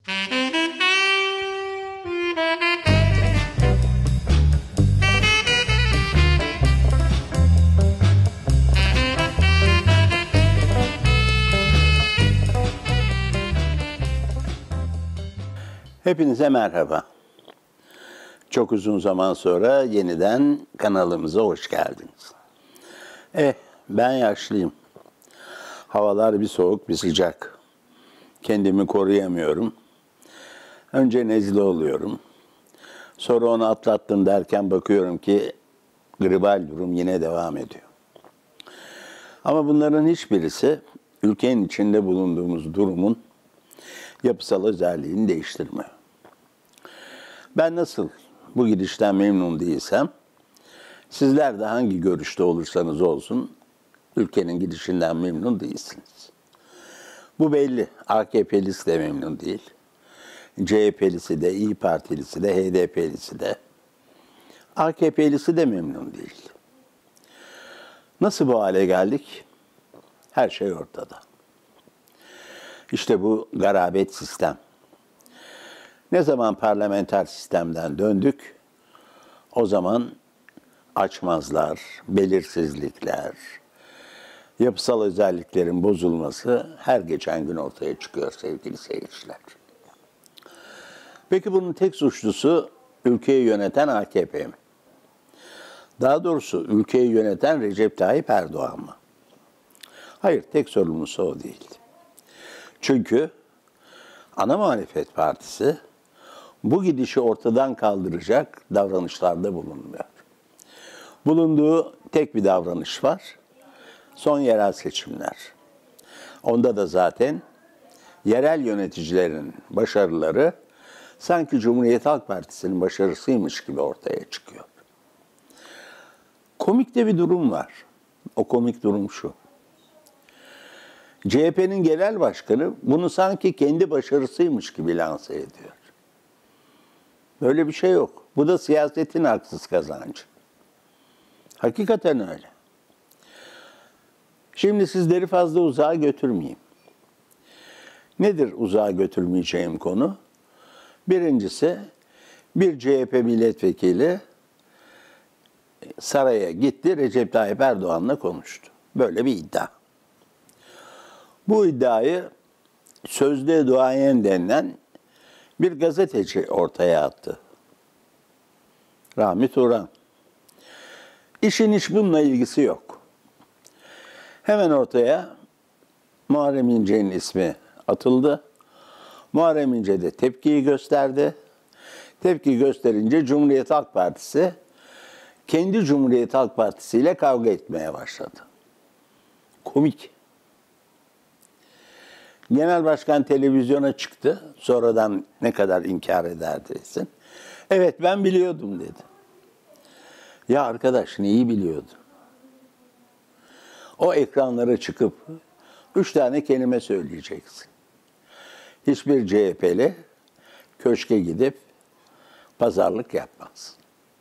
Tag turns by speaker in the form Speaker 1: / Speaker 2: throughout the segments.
Speaker 1: Hepinize merhaba. Çok uzun zaman sonra yeniden kanalımıza hoş geldiniz. Ben yaşlıyım. Havalar bir soğuk bir sıcak. Kendimi koruyamıyorum. Önce nezle oluyorum. Sonra onu atlattım derken bakıyorum ki gribal durum yine devam ediyor. Ama bunların hiçbirisi ülkenin içinde bulunduğumuz durumun yapısal özelliğini değiştirmiyor. Ben nasıl bu gidişten memnun değilsem, sizler de hangi görüşte olursanız olsun ülkenin gidişinden memnun değilsiniz. Bu belli. AKP'lisi de memnun değil. CHP'lisi de, İYİ Partilisi de, HDP'lisi de. AKP'lisi de memnun değil. Nasıl bu hale geldik? Her şey ortada. İşte bu garabet sistem. Ne zaman parlamenter sistemden döndük, o zaman açmazlar, belirsizlikler, yapısal özelliklerin bozulması her geçen gün ortaya çıkıyor sevgili seyirciler. Peki bunun tek suçlusu ülkeyi yöneten AKP mi? Daha doğrusu ülkeyi yöneten Recep Tayyip Erdoğan mı? Hayır, tek sorumlusu o değil. Çünkü ana muhalefet partisi bu gidişi ortadan kaldıracak davranışlarda bulunmuyor. Bulunduğu tek bir davranış var. Son yerel seçimler. Onda da zaten yerel yöneticilerin başarıları sanki Cumhuriyet Halk Partisi'nin başarısıymış gibi ortaya çıkıyor. Komik de bir durum var. O komik durum şu. CHP'nin genel başkanı bunu sanki kendi başarısıymış gibi lanse ediyor. Böyle bir şey yok. Bu da siyasetin haksız kazancı. Hakikaten öyle. Şimdi sizleri fazla uzağa götürmeyeyim. Nedir uzağa götürmeyeceğim konu? Birincisi, bir CHP milletvekili saraya gitti, Recep Tayyip Erdoğan'la konuştu. Böyle bir iddia. Bu iddiayı sözde duayen denilen bir gazeteci ortaya attı. Rahmi Turan. İşin hiç bununla ilgisi yok. Hemen ortaya Muharrem İnce'nin ismi atıldı. Muharrem İnce de tepkiyi gösterdi. Tepki gösterince Cumhuriyet Halk Partisi kendi Cumhuriyet Halk Partisi ile kavga etmeye başladı. Komik. Genel başkan televizyona çıktı. Sonradan ne kadar inkar edersin. Evet ben biliyordum dedi. Ya arkadaş neyi biliyordun? O ekranlara çıkıp 3 tane kelime söyleyeceksin. Hiçbir CHP'li köşke gidip pazarlık yapmaz.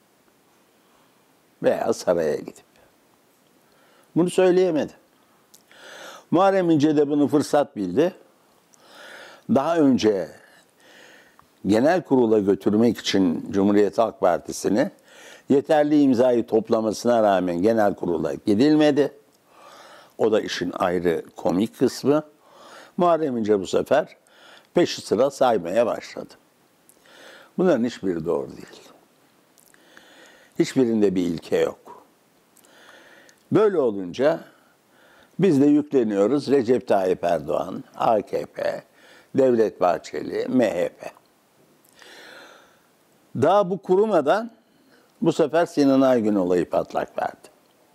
Speaker 1: Veya saraya gidip. Bunu söyleyemedi. Muharrem İnce de bunu fırsat bildi. Daha önce genel kurula götürmek için Cumhuriyet Halk Partisi'ni yeterli imzayı toplamasına rağmen genel kurula gidilmedi. O da işin ayrı komik kısmı. Muharrem İnce bu sefer peşi sıra saymaya başladı. Bunların hiçbiri doğru değil. Hiçbirinde bir ilke yok. Böyle olunca biz de yükleniyoruz Recep Tayyip Erdoğan, AKP, Devlet Bahçeli, MHP. Daha bu kurumadan bu sefer Sinan Aygün olayı patlak verdi.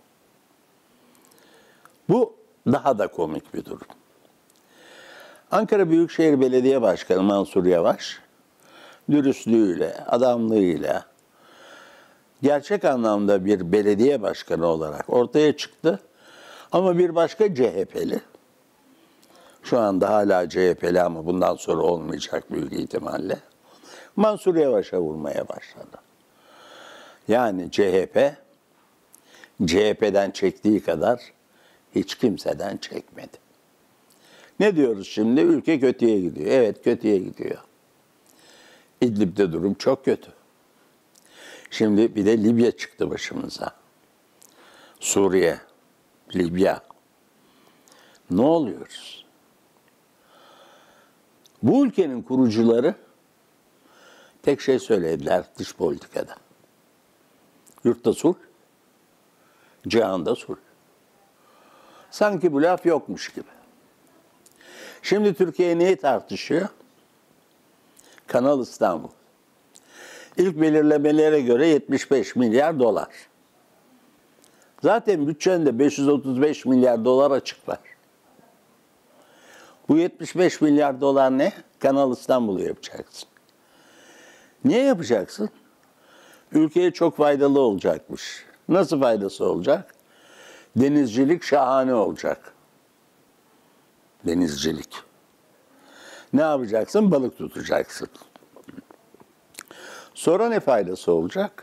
Speaker 1: Bu daha da komik bir durum. Ankara Büyükşehir Belediye Başkanı Mansur Yavaş, dürüstlüğüyle, adamlığıyla, gerçek anlamda bir belediye başkanı olarak ortaya çıktı. Ama bir başka CHP'li, şu anda hala CHP'li ama bundan sonra olmayacak büyük ihtimalle, Mansur Yavaş'a vurmaya başladı. Yani CHP'den çektiği kadar hiç kimseden çekmedi. Ne diyoruz şimdi? Ülke kötüye gidiyor. Evet, kötüye gidiyor. İdlib'de durum çok kötü. Şimdi bir de Libya çıktı başımıza. Suriye, Libya. Ne oluyoruz? Bu ülkenin kurucuları tek şey söylediler dış politikada. Yurtta sulh, cihanda sulh. Sanki bu laf yokmuş gibi. Şimdi Türkiye neyi tartışıyor? Kanal İstanbul. İlk belirlemelere göre 75 milyar dolar. Zaten bütçende 535 milyar dolar açık var. Bu 75 milyar dolar ne? Kanal İstanbul'u yapacaksın. Niye yapacaksın? Ülkeye çok faydalı olacakmış. Nasıl faydası olacak? Denizcilik şahane olacak. Denizcilik. Ne yapacaksın? Balık tutacaksın. Sonra ne faydası olacak?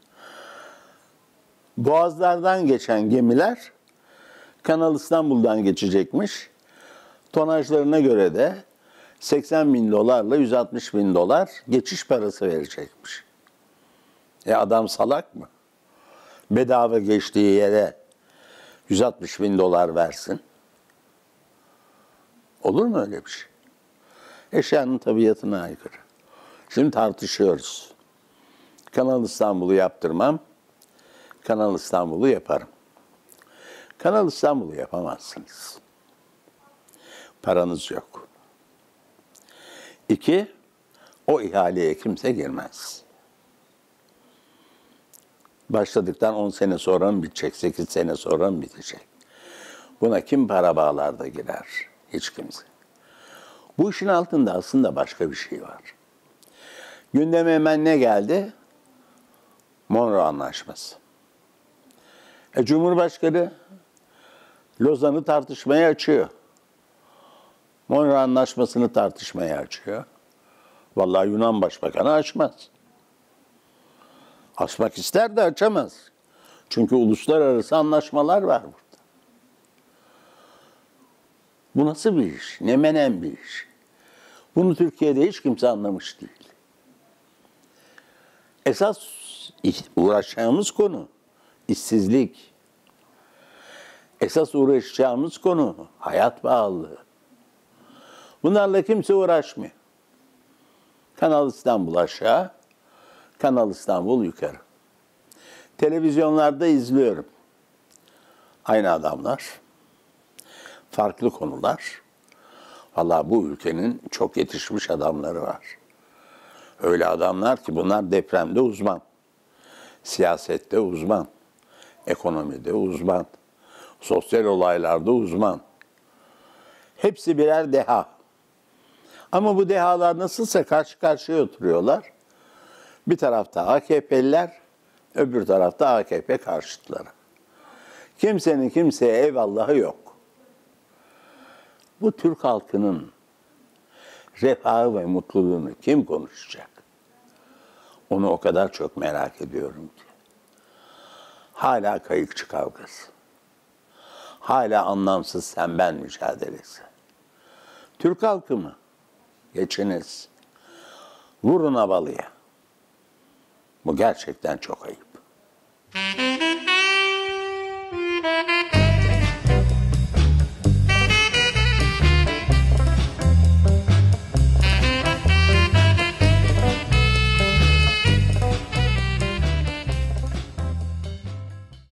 Speaker 1: Boğazlardan geçen gemiler Kanal İstanbul'dan geçecekmiş. Tonajlarına göre de 80 bin dolarla 160 bin dolar geçiş parası verecekmiş. Adam salak mı? Bedava geçtiği yere 160 bin dolar versin. Olur mu öyle bir şey? Eşyanın tabiatına aykırı. Şimdi tartışıyoruz. Kanal İstanbul'u yaptırmam, Kanal İstanbul'u yaparım. Kanal İstanbul'u yapamazsınız. Paranız yok. 2, o ihaleye kimse girmez. Başladıktan 10 sene sonra mı bitecek, 8 sene sonra mı bitecek? Buna kim para bağlar da girer? Hiç kimse. Bu işin altında aslında başka bir şey var. Gündeme hemen ne geldi? Monroe Anlaşması. Cumhurbaşkanı Lozan'ı tartışmaya açıyor. Monroe Anlaşması'nı tartışmaya açıyor. Vallahi Yunan Başbakanı açmaz. Açmak ister de açamaz. Çünkü uluslararası anlaşmalar var burada. Bu nasıl bir iş? Ne menen bir iş? Bunu Türkiye'de hiç kimse anlamış değil. Esas uğraşacağımız konu işsizlik. Esas uğraşacağımız konu hayat pahalılığı. Bunlarla kimse uğraşmıyor. Kanal İstanbul aşağı, Kanal İstanbul yukarı. Televizyonlarda izliyorum. Aynı adamlar, farklı konular. Vallahi bu ülkenin çok yetişmiş adamları var. Öyle adamlar ki bunlar depremde uzman, siyasette uzman, ekonomide uzman, sosyal olaylarda uzman. Hepsi birer deha. Ama bu dehalar nasılsa karşı karşıya oturuyorlar. Bir tarafta AKP'liler, öbür tarafta AKP karşıtları. Kimsenin kimseye eyvallahı yok. Bu Türk halkının refahı ve mutluluğunu kim konuşacak? Onu o kadar çok merak ediyorum ki. Hala kayıkçı kavgası. Hala anlamsız sen ben mücadelesi. Türk halkı mı? Geçiniz. Vurun havalıya. Bu gerçekten çok ayıp.